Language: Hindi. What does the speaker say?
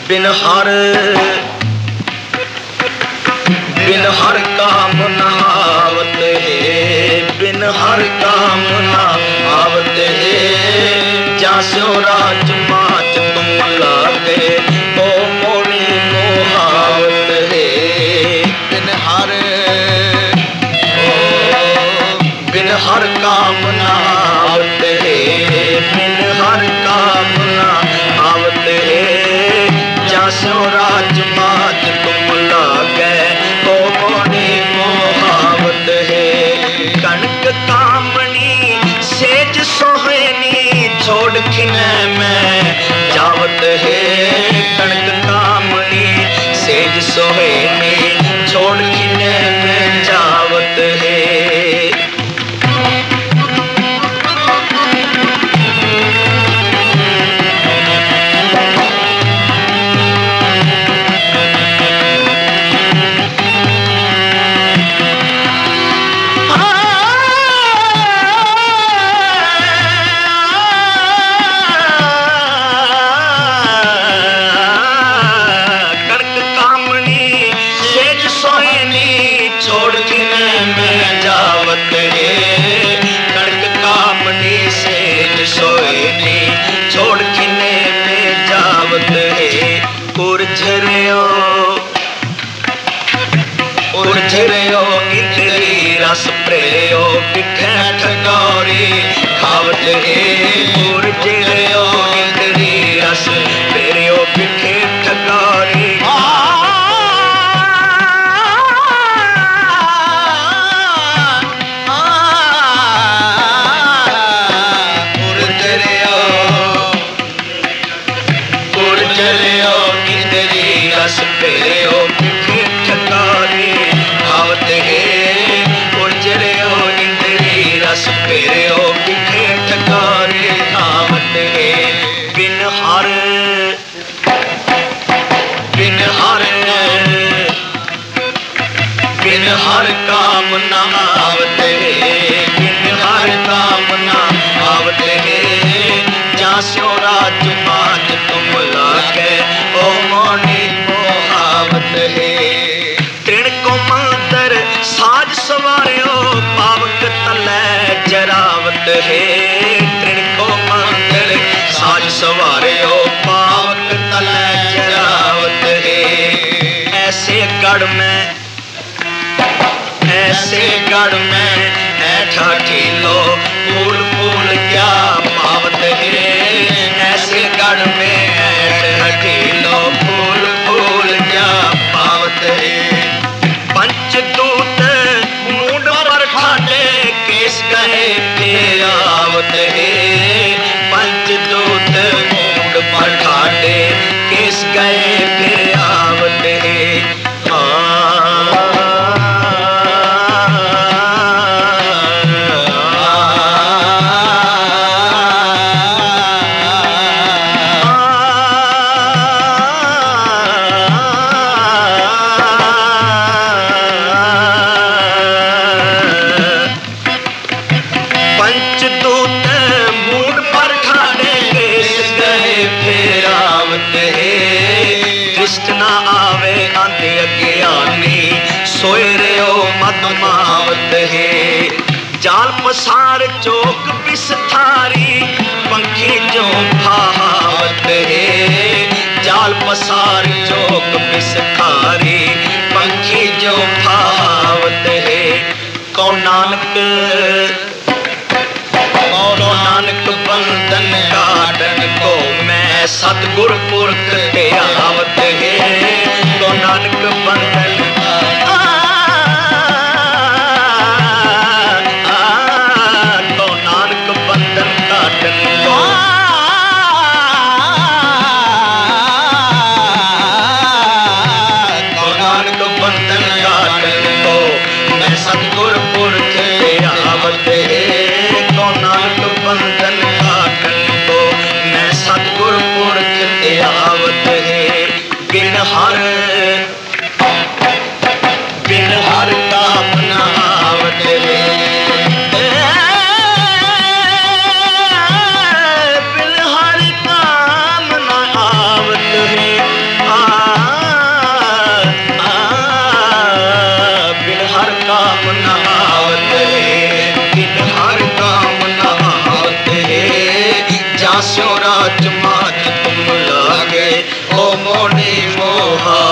बिन हर काम न आवत है, बिन हर काम न आवत है। जास्यो राज माच तुम लागे ओ मोनी मोहावत है। बिन हर काम न आवत है, बिन हर काम न आवत है। जास्यो राज माच तुम लागे ओ मोनी मोहावत है। कनक कामनी सेज सोहनी छोड़ खिने में जावत है। कनक कामनी सेज सोहनी छोड़ खिने में जावत है। उर्झरियो इंद्री रस प्रेयो बिखे ठगौरी खावत है। उर्झरियो इंद्री रस प्रेयो बिखे ठगौरी उर्झरियो इंद्री रस प्रेयो बिखे ठगौरी खावत है। उर्झरियो इंद्री रस प्रेयो बिखे ठगौरी खावत है। बिन हर काम न आवत है, बिन हर काम न आवत है। जास्यो राज माच तुम लागे ओ मोनी मोहावत है। तृण को मंतर साज सवारियो पावक तले जरावत है। तृण को मंतर साज सवारियो पावक तले जरावत है। ऐसे गढ़ में ऐठा ठीलो फूल फूल क्या पावत है। ऐसे गढ़ में ऐठा ठीलो फूल फूल क्या पावत है। पंचदूत मूड पर ठाटे केस गए फिर आवत है। पंचदूत मूड पर ठाटे केस गए फिर आवत है। सोए रहो मदमावत है। जाल पसार चौक बिस्थारी पंखी जो भावत है। जाल पसार चौक बिस्थारी पंखी जो भावत है। कौ नानक बंधन काटन को मैं सतगुर पुरख ते आवत है। कौ नानक बंधन पास्यों राज माच तुम लागे ओ मोनी मोहा